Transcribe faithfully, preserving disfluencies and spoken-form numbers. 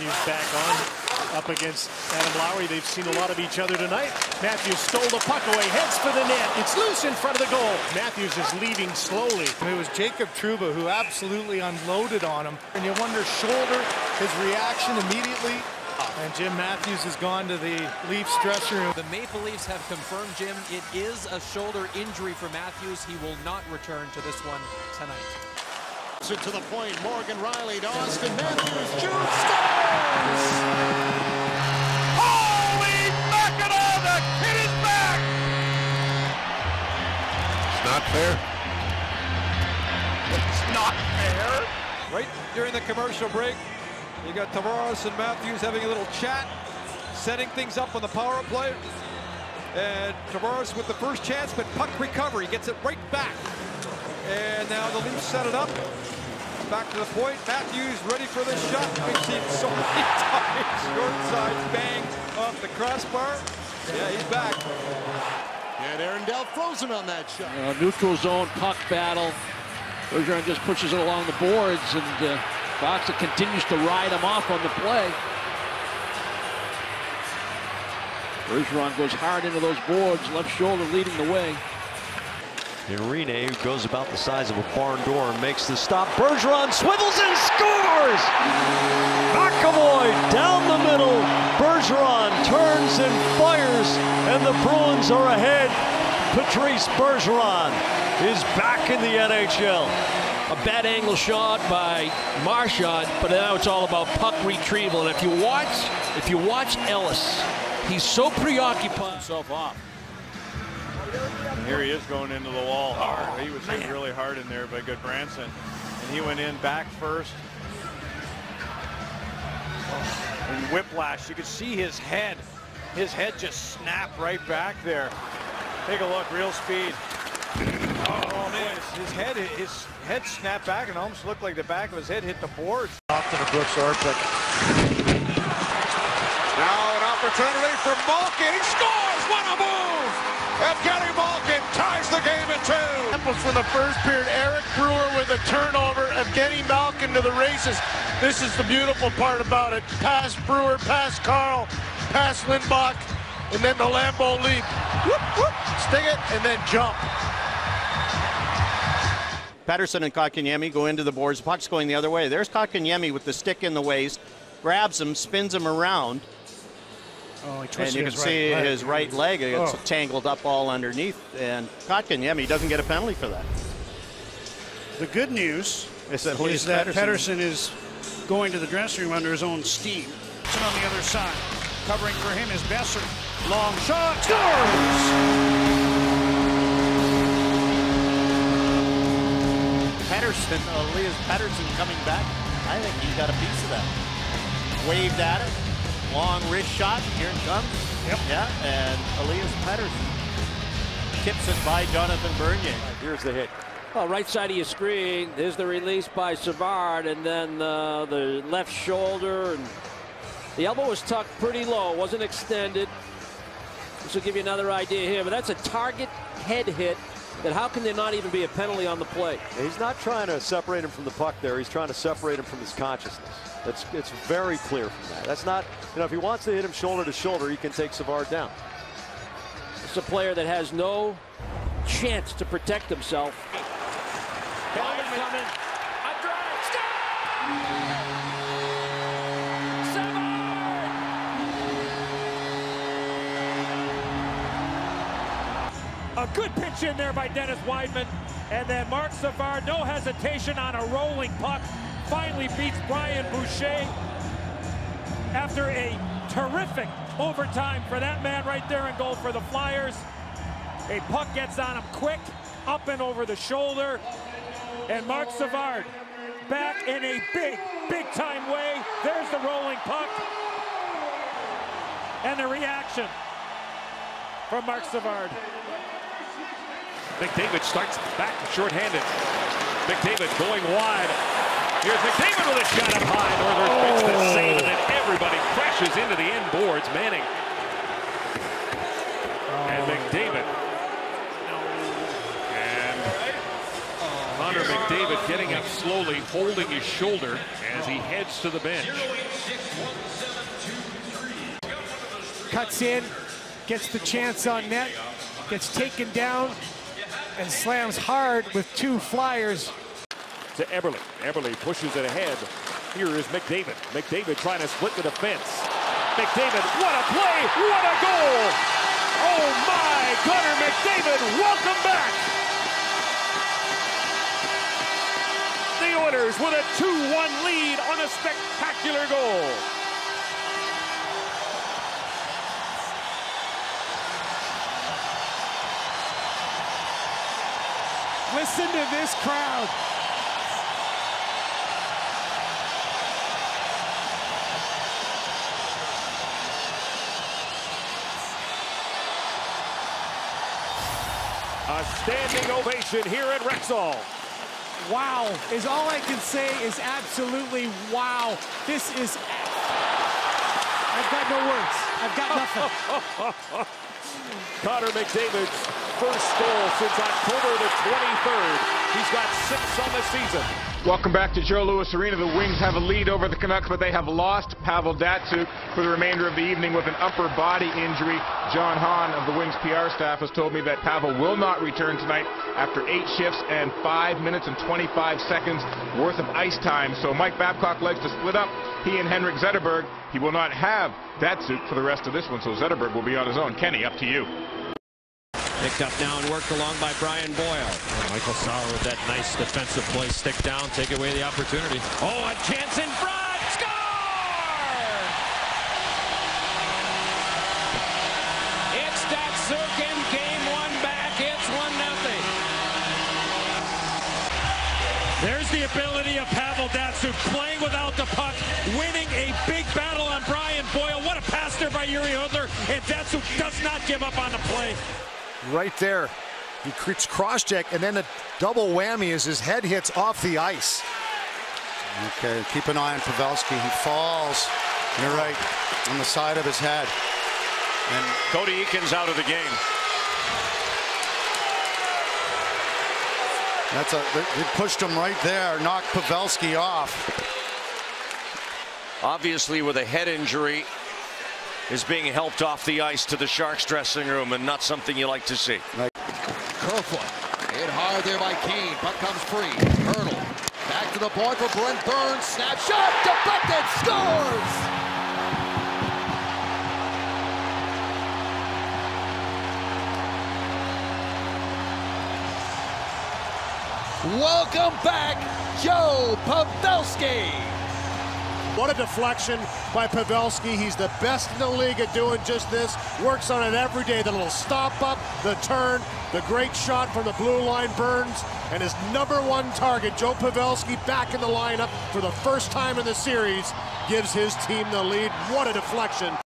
Matthews back on, up against Adam Lowry. They've seen a lot of each other tonight. Matthews stole the puck away, heads for the net. It's loose in front of the goal. Matthews is leaving slowly. It was Jacob Trouba who absolutely unloaded on him. And you wonder, shoulder, his reaction immediately. And Jim Matthews has gone to the Leafs dressing room. The Maple Leafs have confirmed, Jim, it is a shoulder injury for Matthews. He will not return to this one tonight. So to the point, Morgan Riley to Austin Matthews. Shoots, scores! Holy mackerel, the kid is back! It's not fair. It's not fair. Right during the commercial break, you got Tavares and Matthews having a little chat, setting things up on the power play. And Tavares with the first chance, but puck recovery gets it right back. And now the Leafs set it up. Back to the point. Matthews ready for the shot. We've seen so many times. Short side bang off the crossbar. Yeah, he's back. And Arundel frozen on that shot. Uh, neutral zone puck battle. Bergeron just pushes it along the boards, and uh, Boxer continues to ride him off on the play. Bergeron goes hard into those boards, left shoulder leading the way. Irene, who goes about the size of a barn door, makes the stop. Bergeron swivels and scores! McAvoy down the middle. Bergeron turns and fires, and the Bruins are ahead. Patrice Bergeron is back in the N H L. A bad angle shot by Marchand, but now it's all about puck retrieval. And if you watch, if you watch Ellis, he's so preoccupied himself off. And here he is going into the wall hard. He was hit really hard in there by Goodbranson. And he went in back first. And whiplash, you could see his head. His head just snapped right back there. Take a look, real speed. Oh man, his head, his head snapped back and almost looked like the back of his head hit the boards. Off to the Brooks Orpik. Now an opportunity for Malkin. He scores! What a move! Evgeny Malkin ties the game in two. From the first period, Eric Brewer with a turnover. Evgeny Malkin to the races. This is the beautiful part about it. Pass Brewer, pass Carl, pass Lindbach, and then the Lambeau leap. Whoop, whoop, sting it, and then jump. Pettersson and Kotkaniemi go into the boards. The puck's going the other way. There's Kotkaniemi with the stick in the waist, grabs him, spins him around. Oh, he and you can his see right his right leg. It's oh. tangled up all underneath. And Kotkaniemi doesn't get a penalty for that. The good news is that, is that Pettersson. Pettersson is going to the dressing room under his own steam. And on the other side, covering for him is Besser. Long shot, scores! Pettersson, Elias Pettersson coming back. I think he got a piece of that. Waved at it. Long wrist shot. Here it comes. Yep. Yeah, and Elias Pettersson tips it by Jonathan Bernier. Here's the hit. Well, right side of your screen, there's the release by Savard, and then uh, the left shoulder, and the elbow was tucked pretty low, wasn't extended. This will give you another idea here, but that's a target head hit. That how can there not even be a penalty on the play? He's not trying to separate him from the puck there. He's trying to separate him from his consciousness. That's it's very clear from that. That's not, you know, if he wants to hit him shoulder to shoulder, he can take Savard down. It's a player that has no chance to protect himself. Coming, coming. A drive, stop! A good pitch in there by Dennis Weidman, and then Mark Savard, no hesitation on a rolling puck, finally beats Brian Boucher after a terrific overtime for that man right there in goal for the Flyers. A puck gets on him quick, up and over the shoulder, and Mark Savard back in a big, big-time way. There's the rolling puck, and the reaction from Mark Savard. McDavid starts back shorthanded. McDavid going wide. Here's McDavid with a shot up high. Northern makes the save, and then everybody crashes into the end boards. Manning. And McDavid. And Connor McDavid getting up slowly, holding his shoulder as he heads to the bench. cuts in, gets the chance on net, gets taken down, and slams hard with two flyers. To Eberle. Eberle pushes it ahead. Here is McDavid. McDavid trying to split the defense. McDavid, what a play, what a goal! Oh my, Connor McDavid, welcome back! The Oilers with a two one lead on a spectacular goal. Listen to this crowd. A standing ovation here at Rexall. Wow, is all I can say is absolutely wow. This is, I've got no words. I've got nothing. Connor McDavid's first goal since October the twenty-third. He's got six on the season. Welcome back to Joe Louis Arena. The Wings have a lead over the Canucks, but they have lost Pavel Datsyuk for the remainder of the evening with an upper body injury. John Hahn of the Wings P R staff has told me that Pavel will not return tonight after eight shifts and five minutes and twenty-five seconds worth of ice time. So Mike Babcock likes to split up he and Henrik Zetterberg. He will not have Datsyuk for the rest of this one, so Zetterberg will be on his own. Kenny, up to you. Picked up now and worked along by Brian Boyle. Michael Sauer with that nice defensive play. Stick down, take away the opportunity. Oh, a chance in front! Score! It's Datsyuk in game one back. It's one nothing. There's the ability of Pavel Datsyuk playing without the puck, winning a big battle on Brian Boyle. What a pass there by Yuri Hudler, and Datsyuk does not give up on the play. Right there, he creates cross check, and then a double whammy as his head hits off the ice. Okay, keep an eye on Pavelski. He falls, you're right, on the side of his head. And Cody Eakin's out of the game. That's a, they pushed him right there, knocked Pavelski off. Obviously with a head injury, is being helped off the ice to the Sharks dressing room, and not something you like to see. Kerfoot hit hard there by Kane. Puck comes free. Hurdle. Back to the point for Brent Burns. Snap shot. Deflected. Scores! Welcome back, Joe Pavelski. What a deflection by Pavelski. He's the best in the league at doing just this. Works on it every day. The little stop up, the turn, the great shot from the blue line. Burns, and his number one target, Joe Pavelski, back in the lineup for the first time in the series, gives his team the lead. What a deflection.